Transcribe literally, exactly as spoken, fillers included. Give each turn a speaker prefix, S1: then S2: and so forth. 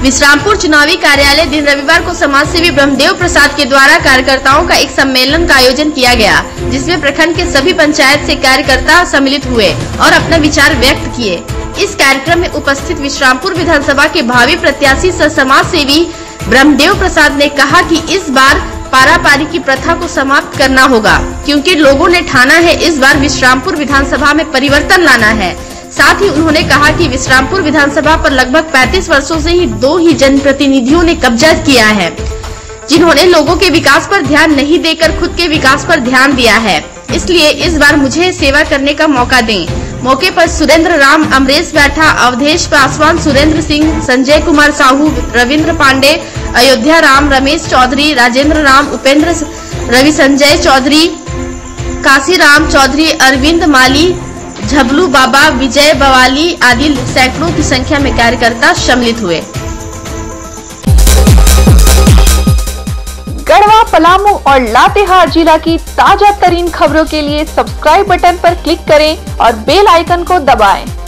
S1: विश्रामपुर चुनावी कार्यालय दिन रविवार को समाज सेवी ब्रह्मदेव प्रसाद के द्वारा कार्यकर्ताओं का एक सम्मेलन का आयोजन किया गया, जिसमें प्रखंड के सभी पंचायत से कार्यकर्ता सम्मिलित हुए और अपना विचार व्यक्त किए। इस कार्यक्रम में उपस्थित विश्रामपुर विधानसभा के भावी प्रत्याशी सह समाज सेवी ब्रह्मदेव प्रसाद ने कहा कि इस बार पारापारी की प्रथा को समाप्त करना होगा, क्योंकि लोगों ने ठाना है इस बार विश्रामपुर विधानसभा में परिवर्तन लाना है। साथ ही उन्होंने कहा कि विश्रामपुर विधानसभा पर लगभग पैंतीस वर्षों से ही दो ही जनप्रतिनिधियों ने कब्जा किया है, जिन्होंने लोगों के विकास पर ध्यान नहीं देकर खुद के विकास पर ध्यान दिया है। इसलिए इस बार मुझे सेवा करने का मौका दें। मौके पर सुरेंद्र राम, अमरेश बैठा, अवधेश पासवान, सुरेंद्र सिंह, संजय कुमार साहू, रविंद्र पांडे, अयोध्या राम, रमेश चौधरी, राजेंद्र राम, उपेंद्र, रवि संजय चौधरी, काशी राम चौधरी, अरविंद माली, झबलू बाबा, विजय बवाली आदि सैकड़ों की संख्या में कार्यकर्ता सम्मिलित हुए।
S2: गढ़वा, पलामू और लातेहार जिला की ताजा तरीन खबरों के लिए सब्सक्राइब बटन पर क्लिक करें और बेल आइकन को दबाएं।